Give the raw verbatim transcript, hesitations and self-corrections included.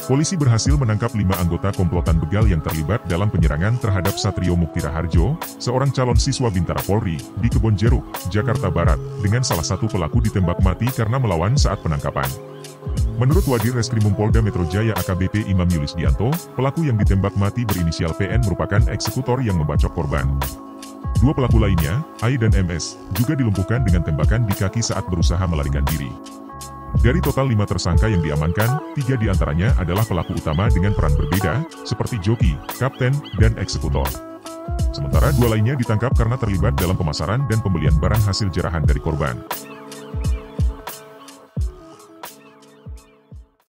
Polisi berhasil menangkap lima anggota komplotan begal yang terlibat dalam penyerangan terhadap Satrio Muktira Harjo, seorang calon siswa Bintara Polri, di Kebon Jeruk, Jakarta Barat, dengan salah satu pelaku ditembak mati karena melawan saat penangkapan. Menurut Wadir Reskrimum Polda Metro Jaya A K B P Imam Yulisdianto, pelaku yang ditembak mati berinisial P N merupakan eksekutor yang membacok korban. Dua pelaku lainnya, A I dan M S, juga dilumpuhkan dengan tembakan di kaki saat berusaha melarikan diri. Dari total lima tersangka yang diamankan, tiga diantaranya adalah pelaku utama dengan peran berbeda, seperti joki, kapten, dan eksekutor. Sementara dua lainnya ditangkap karena terlibat dalam pemasaran dan pembelian barang hasil jerahan dari korban.